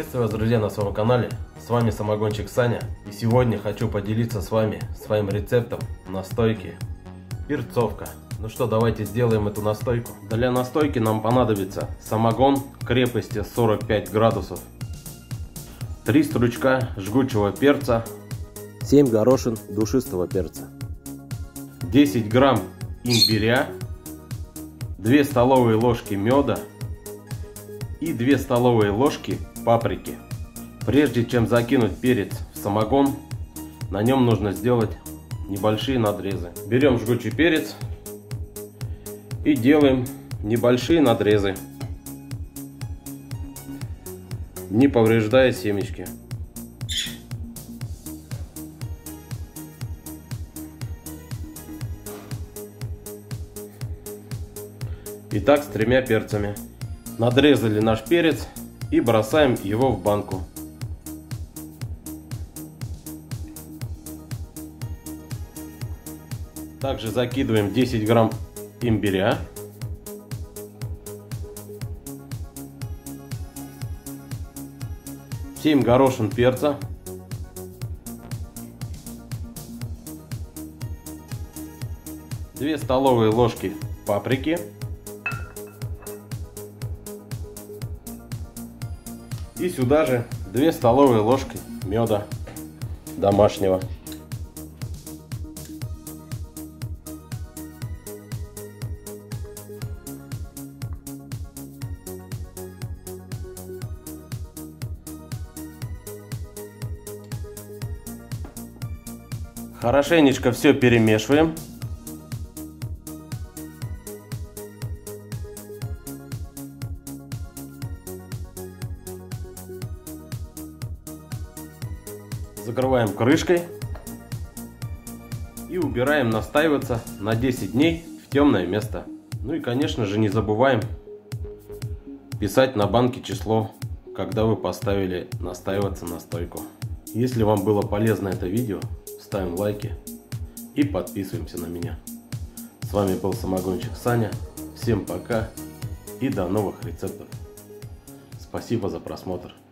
Приветствую вас, друзья, на своем канале. С вами самогонщик Саня. И сегодня хочу поделиться с вами своим рецептом настойки перцовка. Ну что, давайте сделаем эту настойку. Для настойки нам понадобится самогон крепости 45 градусов, 3 стручка жгучего перца, 7 горошин душистого перца, 10 грамм имбиря, 2 столовые ложки меда и 2 столовые ложки паприки. Прежде чем закинуть перец в самогон, на нем нужно сделать небольшие надрезы. Берем жгучий перец и делаем небольшие надрезы, не повреждая семечки. И так с 3 перцами. Надрезали наш перец и бросаем его в банку. Также закидываем 10 грамм имбиря, семь горошин перца, две столовые ложки паприки и сюда же 2 столовые ложки меда домашнего. Хорошенечко все перемешиваем. Закрываем крышкой и убираем настаиваться на 10 дней в темное место. Ну и, конечно же, не забываем писать на банке число, когда вы поставили настаиваться настойку. Если вам было полезно это видео, ставим лайки и подписываемся на меня. С вами был самогонщик Саня. Всем пока и до новых рецептов. Спасибо за просмотр.